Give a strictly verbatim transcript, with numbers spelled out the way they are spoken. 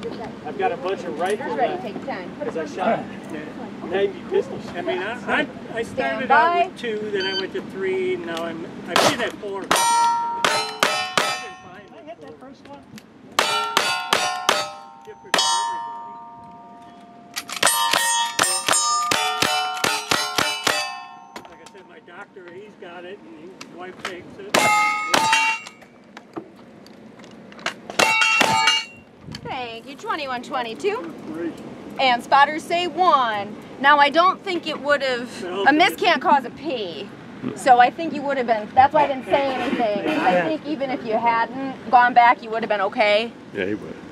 I've got a bunch of rifles because I shot ninety pistols. I mean, I, I, I started out with two, then I went to three, and now I'm, I've been at four. I've been fine. Did I hit that first one? Different for everybody. Like I said, my doctor, he's got it, and his wife takes it. Thank you, twenty-one twenty-two. And spotters say one. Now I don't think it would have, a miss can't cause a P. So I think you would have been, that's why I didn't say anything. I think even if you hadn't gone back, you would have been okay. Yeah, he would.